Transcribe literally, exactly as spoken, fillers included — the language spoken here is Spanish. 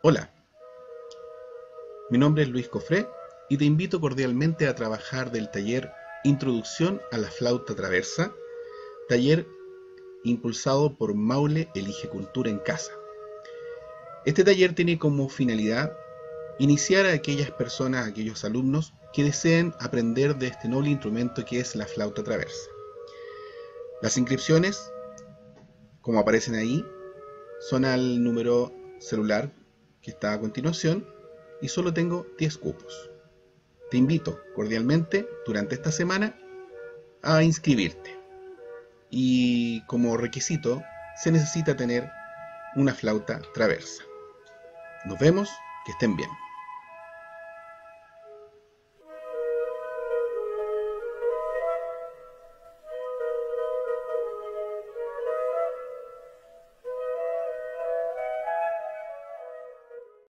Hola, mi nombre es Luis Cofré y te invito cordialmente a trabajar del taller Introducción a la Flauta Traversa, taller impulsado por Maule Elige Cultura en Casa. Este taller tiene como finalidad iniciar a aquellas personas, a aquellos alumnos que deseen aprender de este noble instrumento que es la flauta traversa. Las inscripciones, como aparecen ahí, son al número celular que está a continuación y solo tengo diez cupos. Te invito cordialmente durante esta semana a inscribirte y como requisito se necesita tener una flauta traversa. Nos vemos, que estén bien.